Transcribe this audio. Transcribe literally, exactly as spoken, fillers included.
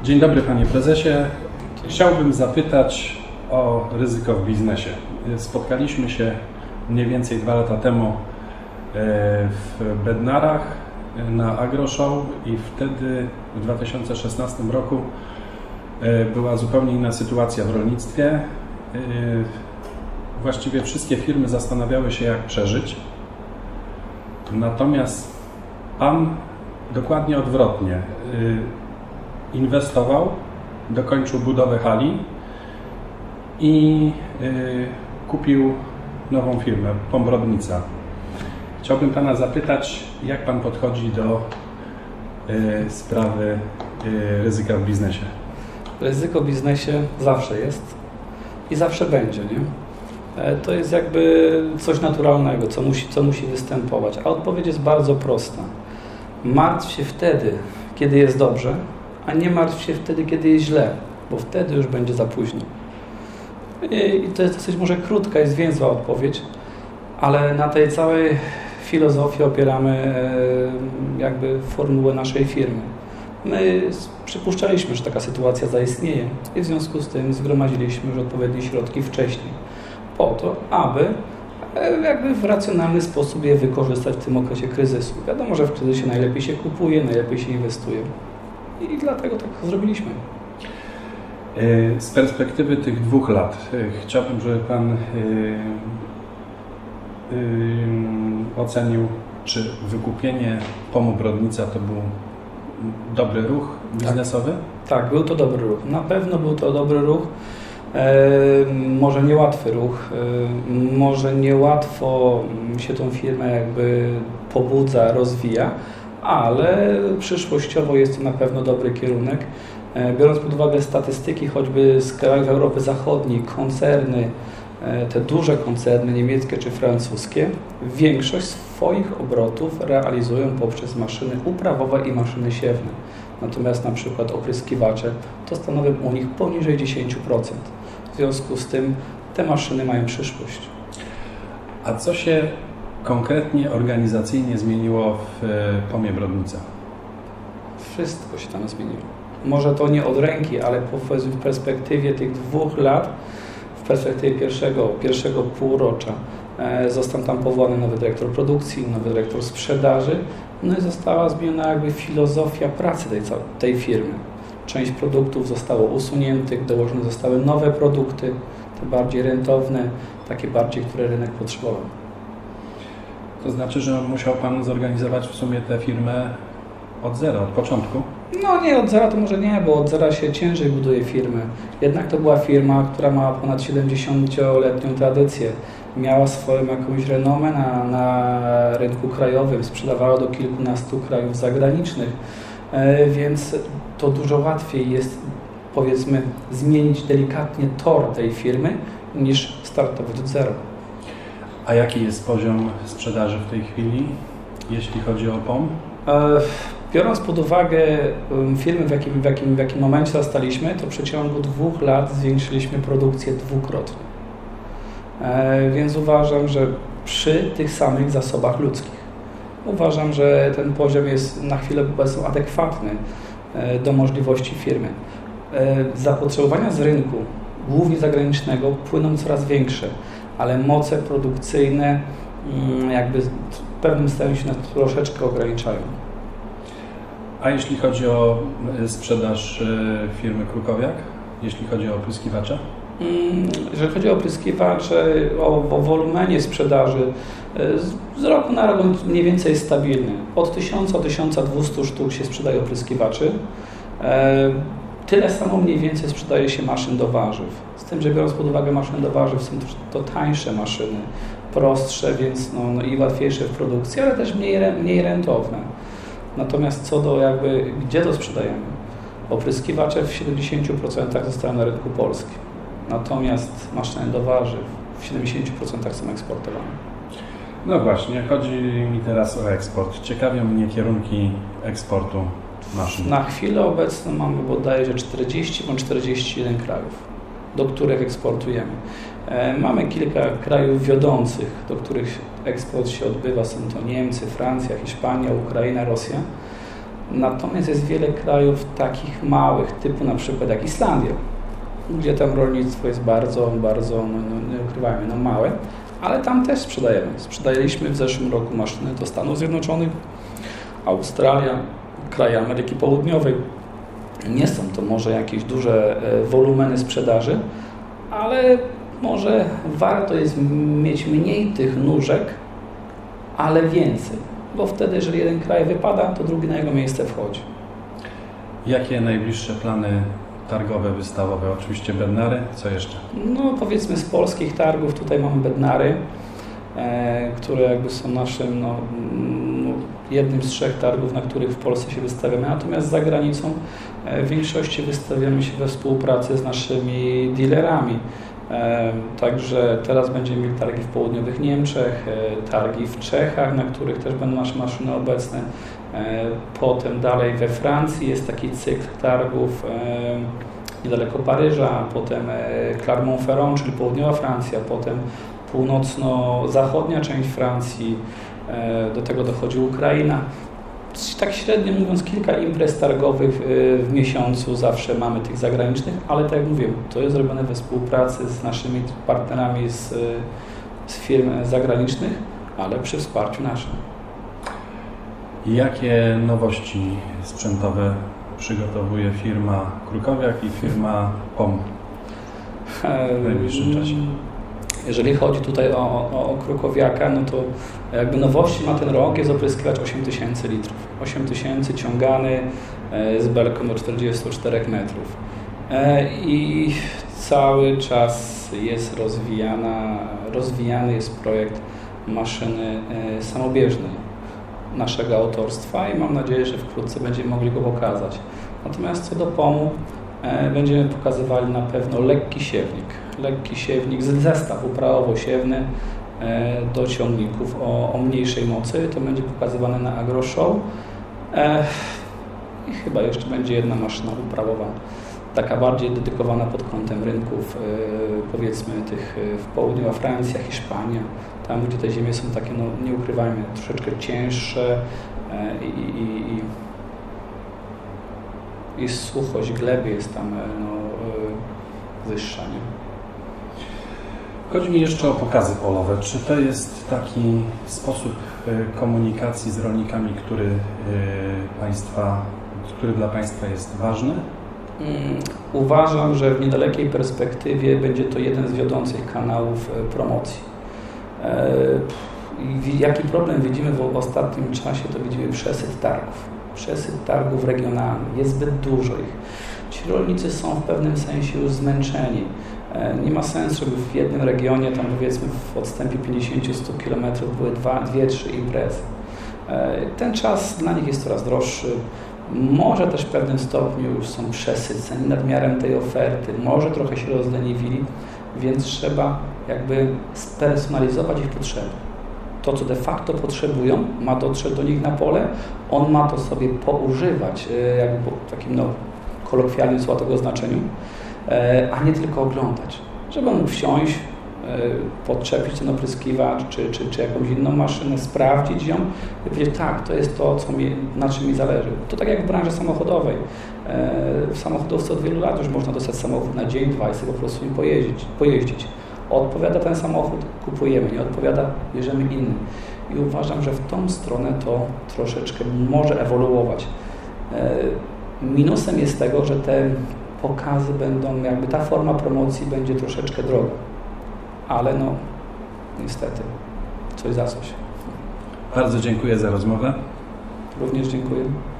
Dzień dobry Panie Prezesie. Chciałbym zapytać o ryzyko w biznesie. Spotkaliśmy się mniej więcej dwa lata temu w Bednarach na AgroShow i wtedy w dwa tysiące szesnastym roku była zupełnie inna sytuacja w rolnictwie. Właściwie wszystkie firmy zastanawiały się, jak przeżyć. Natomiast Pan dokładnie odwrotnie. Inwestował, dokończył budowę hali i kupił nową firmę, Pombrodnica. Chciałbym Pana zapytać, jak Pan podchodzi do sprawy ryzyka w biznesie? Ryzyko w biznesie zawsze jest i zawsze będzie, nie? To jest jakby coś naturalnego, co musi, co musi występować, a odpowiedź jest bardzo prosta. Martw się wtedy, kiedy jest dobrze, a nie martw się wtedy, kiedy jest źle, bo wtedy już będzie za późno. I to jest dosyć może krótka i zwięzła odpowiedź, ale na tej całej filozofii opieramy jakby formułę naszej firmy. My przypuszczaliśmy, że taka sytuacja zaistnieje i w związku z tym zgromadziliśmy już odpowiednie środki wcześniej po to, aby jakby w racjonalny sposób je wykorzystać w tym okresie kryzysu. Wiadomo, że w kryzysie najlepiej się kupuje, najlepiej się inwestuje i dlatego tak zrobiliśmy. Z perspektywy tych dwóch lat chciałbym, żeby Pan yy, yy, ocenił, czy wykupienie Pombrodnica to był dobry ruch biznesowy? Tak, tak, był to dobry ruch. Na pewno był to dobry ruch. E, może niełatwy ruch, e, może niełatwo się tą firmę jakby pobudza, rozwija, ale przyszłościowo jest to na pewno dobry kierunek. E, biorąc pod uwagę statystyki choćby z krajów Europy Zachodniej, koncerny, e, te duże koncerny niemieckie czy francuskie, większość swoich obrotów realizują poprzez maszyny uprawowe i maszyny siewne. Natomiast na przykład opryskiwacze to stanowią u nich poniżej dziesięć procent. W związku z tym te maszyny mają przyszłość. A co się konkretnie organizacyjnie zmieniło w Pombrodnicy? Wszystko się tam zmieniło. Może to nie od ręki, ale w perspektywie tych dwóch lat, w perspektywie pierwszego, pierwszego półrocza został tam powołany nowy dyrektor produkcji, nowy dyrektor sprzedaży, no i została zmieniona jakby filozofia pracy tej, tej firmy. Część produktów zostało usuniętych, dołożone zostały nowe produkty, te bardziej rentowne, takie bardziej, które rynek potrzebował. To znaczy, że musiał Pan zorganizować w sumie tę firmę od zera, od początku? No nie, od zera to może nie, bo od zera się ciężej buduje firmy. Jednak to była firma, która ma ponad siedemdziesięcioletnią tradycję. Miała swoją jakąś renomę na, na rynku krajowym, sprzedawała do kilkunastu krajów zagranicznych, e, więc to dużo łatwiej jest, powiedzmy, zmienić delikatnie tor tej firmy, niż startować od zera. A jaki jest poziom sprzedaży w tej chwili, jeśli chodzi o P O M? E, biorąc pod uwagę firmy, w jakim, w, jakim, w jakim momencie zastaliśmy, to w przeciągu dwóch lat zwiększyliśmy produkcję dwukrotnie. E, więc uważam, że przy tych samych zasobach ludzkich. Uważam, że ten poziom jest na chwilę obecną adekwatny e, do możliwości firmy. E, zapotrzebowania z rynku, głównie zagranicznego, płyną coraz większe, ale moce produkcyjne mm, jakby w pewnym stanie się nas troszeczkę ograniczają. A jeśli chodzi o sprzedaż firmy Krukowiak, jeśli chodzi o opryskiwacze? Jeżeli chodzi o opryskiwacze, o, o wolumenie sprzedaży, z roku na rok mniej więcej jest stabilny. Od tysiąca do tysiąca dwustu sztuk się sprzedaje opryskiwaczy. Tyle samo mniej więcej sprzedaje się maszyn do warzyw. Z tym, że biorąc pod uwagę maszyny do warzyw, są to tańsze maszyny, prostsze, więc no, no i łatwiejsze w produkcji, ale też mniej, mniej rentowne. Natomiast co do jakby, gdzie to sprzedajemy? Opryskiwacze w siedemdziesięciu procentach zostają na rynku polskim. Natomiast maszyny do warzyw w siedemdziesięciu procentach są eksportowane. No właśnie, chodzi mi teraz o eksport. Ciekawią mnie kierunki eksportu maszyn. Na chwilę obecną mamy bodajże czterdzieści bądź czterdzieści jeden krajów, do których eksportujemy. Mamy kilka krajów wiodących, do których eksport się odbywa. Są to Niemcy, Francja, Hiszpania, Ukraina, Rosja. Natomiast jest wiele krajów takich małych, typu na przykład jak Islandia, gdzie tam rolnictwo jest bardzo, bardzo, no, no, nie ukrywajmy, no małe, ale tam też sprzedajemy. Sprzedaliśmy w zeszłym roku maszyny do Stanów Zjednoczonych, Australia, kraje Ameryki Południowej. Nie są to może jakieś duże wolumeny sprzedaży, ale może warto jest mieć mniej tych nóżek, ale więcej, bo wtedy, jeżeli jeden kraj wypada, to drugi na jego miejsce wchodzi. Jakie najbliższe plany targowe, wystawowe? Oczywiście Bednary, co jeszcze? No powiedzmy z polskich targów tutaj mamy Bednary, e, które jakby są naszym, no, no, jednym z trzech targów, na których w Polsce się wystawiamy, natomiast za granicą e, w większości wystawiamy się we współpracy z naszymi dealerami. E, także teraz będziemy mieli targi w południowych Niemczech, e, targi w Czechach, na których też będą nasze maszyny obecne. E, potem dalej we Francji jest taki cykl targów e, niedaleko Paryża, potem e, Clermont-Ferrand, czyli południowa Francja, potem północno-zachodnia część Francji, e, do tego dochodzi Ukraina. Tak średnio mówiąc, kilka imprez targowych w miesiącu zawsze mamy tych zagranicznych, ale tak jak mówiłem, to jest robione we współpracy z naszymi partnerami z, z firm zagranicznych, ale przy wsparciu naszym. Jakie nowości sprzętowe przygotowuje firma Krukowiak i firma P O M w najbliższym czasie? Jeżeli chodzi tutaj o, o, o Krukowiaka, no to jakby nowości na ten rok jest opryskiwacz osiem tysięcy litrów. osiem tysięcy ciągany z belką do czterdziestu czterech metrów. I cały czas jest rozwijana, rozwijany jest projekt maszyny samobieżnej naszego autorstwa i mam nadzieję, że wkrótce będziemy mogli go pokazać. Natomiast co do P O M-u, będziemy pokazywali na pewno lekki siewnik. Lekki siewnik, zestaw uprawowo-siewny do ciągników o, o mniejszej mocy. To będzie pokazywane na AgroShow. I chyba jeszcze będzie jedna maszyna uprawowa, taka bardziej dedykowana pod kątem rynków, powiedzmy tych w południowa Francja, Hiszpania, tam gdzie te ziemie są takie, no nie ukrywajmy, troszeczkę cięższe i, i, i i suchość gleby jest tam no, wyższa. Nie? Chodzi mi jeszcze o pokazy polowe. Czy to jest taki sposób komunikacji z rolnikami, który, państwa, który dla Państwa jest ważny? Uważam, że w niedalekiej perspektywie będzie to jeden z wiodących kanałów promocji. Jaki problem widzimy w ostatnim czasie, to widzimy przesyt targów. Przesyt targów regionalnych, jest zbyt dużo ich. Ci rolnicy są w pewnym sensie już zmęczeni. Nie ma sensu, żeby w jednym regionie, tam powiedzmy w odstępie pięćdziesiąt do stu kilometrów były dwa, dwie, trzy imprezy. Ten czas dla nich jest coraz droższy. Może też w pewnym stopniu już są przesyceni nadmiarem tej oferty, może trochę się rozleniwili, więc trzeba jakby spersonalizować ich potrzeby. To, co de facto potrzebują, ma dotrzeć do nich na pole, on ma to sobie poużywać, jakby w takim no, kolokwialnym słowego znaczeniu, a nie tylko oglądać. Żeby mógł wsiąść, podczepić ten opryskiwacz, czy, czy, czy jakąś inną maszynę, sprawdzić ją i powiedzieć, tak, to jest to, co mi, na czym mi zależy. To tak jak w branży samochodowej. W samochodowcu od wielu lat już można dostać samochód na dzień, dwa i sobie po prostu nim pojeździć. pojeździć. Odpowiada ten samochód, kupujemy, nie odpowiada, bierzemy inny. I uważam, że w tą stronę to troszeczkę może ewoluować. Minusem jest tego, że te pokazy będą, jakby ta forma promocji będzie troszeczkę droga. Ale no, niestety, coś za coś. Bardzo dziękuję za rozmowę. Również dziękuję.